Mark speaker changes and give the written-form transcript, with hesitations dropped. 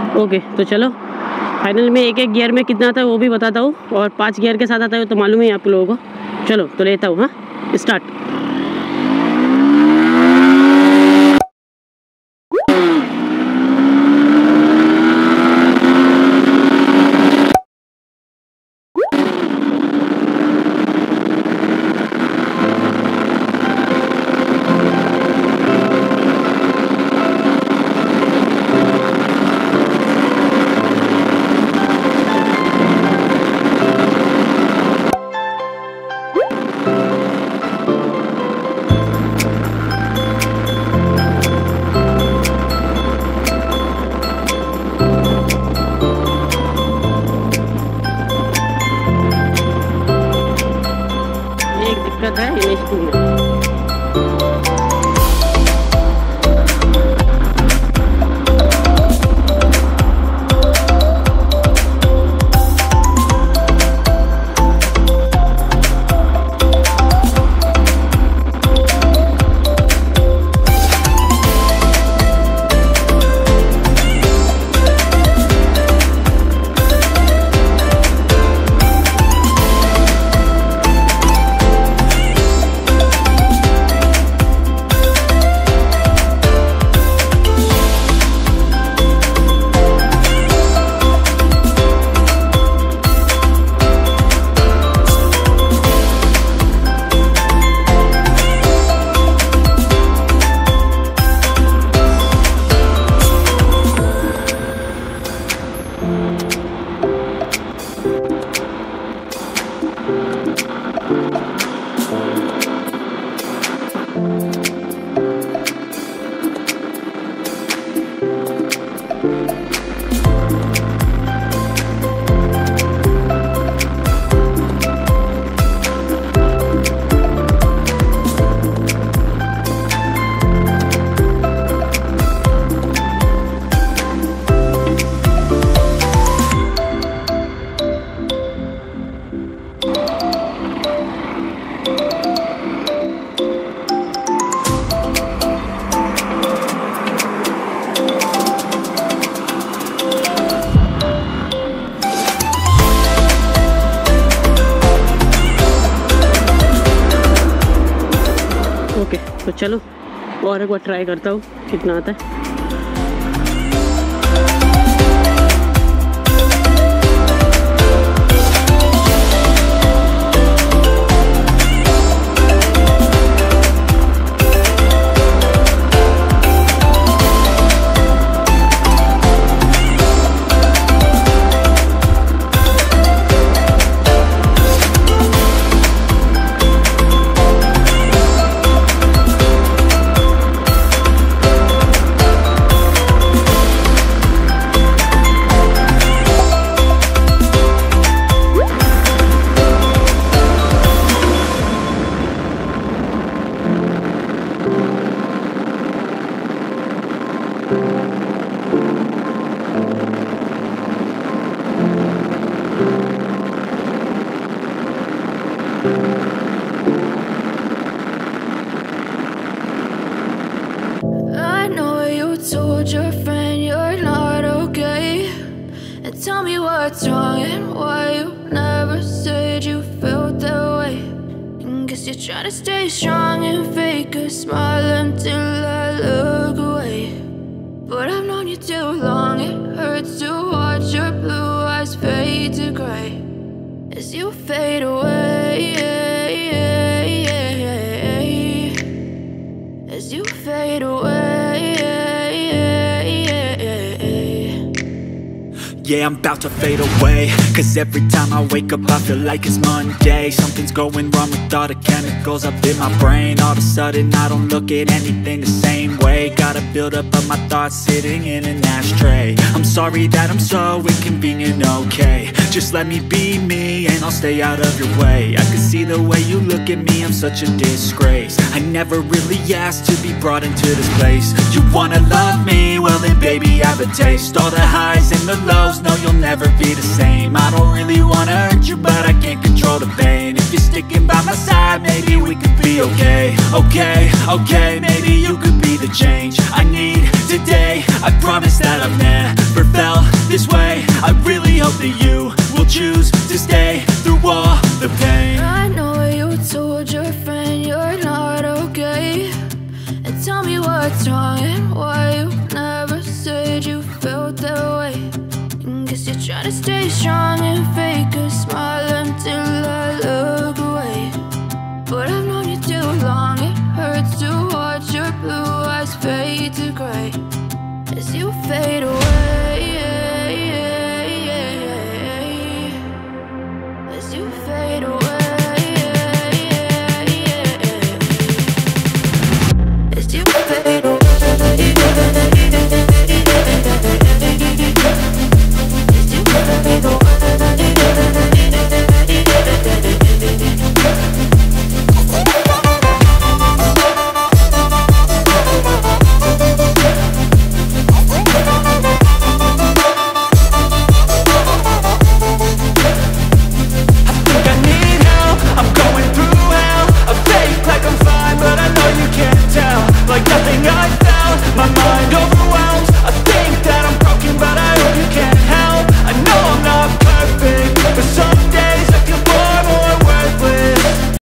Speaker 1: Okay, तो चलो final में एक एक गियर में कितना आता है वो भी बताता हूँ, और 5 गियर के साथ आता है तो मालूम है आप लोगों को। चलो तो लेता हूँ, हाँ स्टार्ट। दिक्कत है NH2 में। ओके, तो चलो और एक बार ट्राई करता हूँ कितना आता है।
Speaker 2: Told your friend you're not okay, and tell me what's wrong and why you never said you felt that way. And guess you're trying to stay strong and fake a smile until I look away. But I've known you too long, it hurts to watch your blue eyes fade to gray as you fade away, as you fade away.
Speaker 3: Yeah, I'm about to fade away, cause every time I wake up I feel like it's Monday. Something's going wrong with all the chemicals up in my brain. All of a sudden I don't look at anything the same way. Gotta build up of my thoughts sitting in an ashtray. I'm sorry that I'm so inconvenient, okay. Just let me be me and I'll stay out of your way. I can see the way you look at me, I'm such a disgrace. I never really asked to be brought into this place. You wanna love me? Well then baby have a taste. All the highs and the lows, no you'll never be the same. I don't really wanna hurt you but I can't control the pain. If you're sticking by my side, maybe we could be okay. Okay, maybe you could be the change I need today. I promise that I've never felt that you will choose to stay through all the pain.
Speaker 2: I know you told your friend you're not okay, and tell me what's wrong and why you never said you felt that way. And guess you're trying to stay strong and fake a smile until I look away. But I've known you too long, it hurts to watch your blue eyes fade to gray as you fade away.